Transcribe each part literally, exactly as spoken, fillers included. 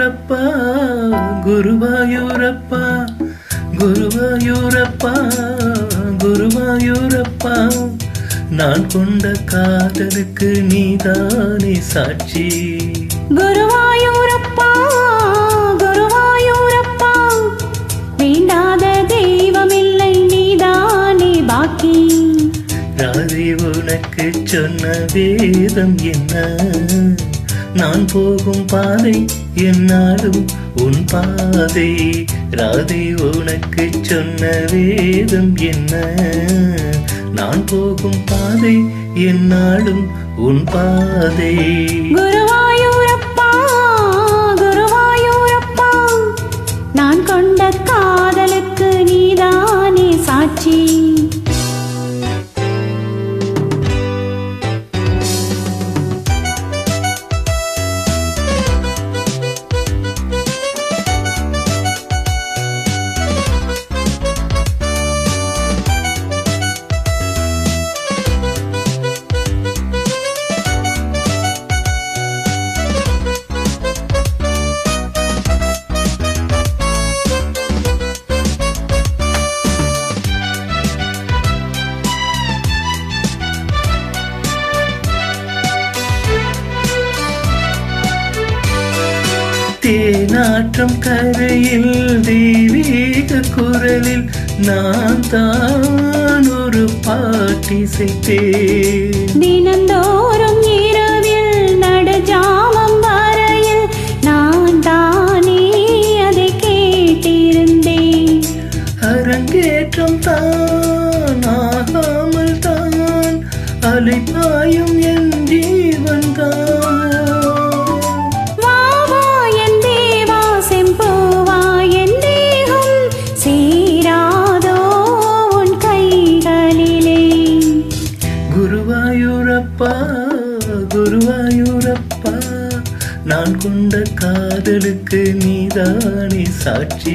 குருவாயூரப்பா குருவாயூரப்பா குருவாயூரப்பா குருவாயூரப்பா நான் கொண்ட காதலுக்கு நீதானே சாட்சி. குருவாயூரப்பா குருவாயூரப்பா வேண்டாத தெய்வமில்லை நீதானே பாக்கி. ராதை உனக்கு சொன்ன வேதம் என்ன, நான் போகும் பாதை என்னாலும் உன் பாதை. ராதை உனக்கு சொன்ன வேதம் என்ன, நான் போகும் பாதை என்னாலும் உன் பாதை. குருவாயூரப்பா குருவாயூரப்பா நான் கொண்ட காதலுக்கு நீதானே சாட்சி. தேனாற்றம் கரையில் தெய்வீக குரலில் நான் தான் ஒரு பாட்டிசைத்தேன். தினந்தோறும் இரவில் நடுஜாமம் வரையில் நான் தானே அதை கேட்டிருந்தேன். அரங்கேற்றம் தான் ஆகாமல் தான் அலைப்பாயும் என் ஜீவன் தான். குருவாயூரப்பா குருவாயூரப்பா நான் கொண்ட காதலுக்கு நீதானே சாட்சி.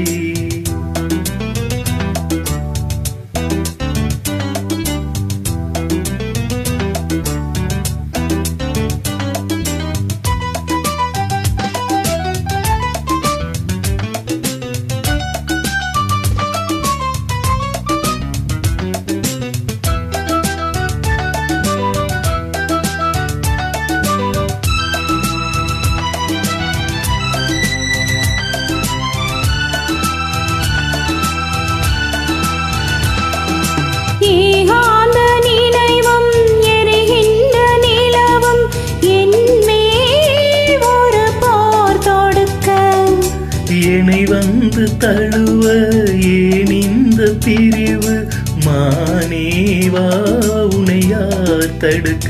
என்னை வந்து தழுவ ஏன் இந்த பிரிவு, மானேவா உன்னை யார் தடுக்க.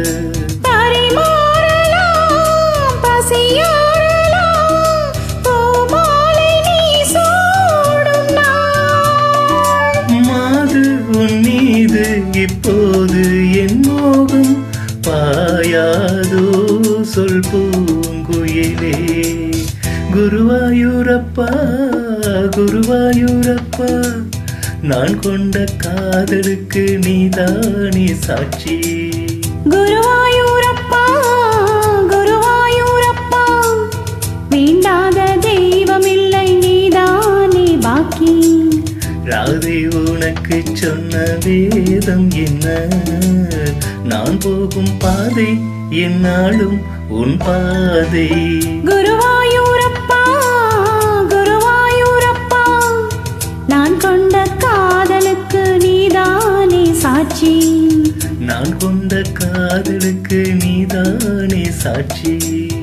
மாது உன் மீது இப்போது என் மோகம் பாயாதோ சொல் பூங்குயிலே. குருவாயூரப்பா குருவாயூரப்பா நான் கொண்ட காதலுக்கு நீதானே சாட்சி. குருவாயூரப்பா குருவாயூரப்பா வேண்டாத தெய்வமில்லை நீதானே பாக்கி. ராதை உனக்கு சொன்ன வேதம் என்ன, நான் போகும் பாதை என்னாலும் உன் பாதை. குருவாயூரப்பா குருவாயூரப்பா நான் கொண்ட காதலுக்கு நீதானே சாட்சி. நான் கொண்ட காதலுக்கு நீதானே சாட்சி.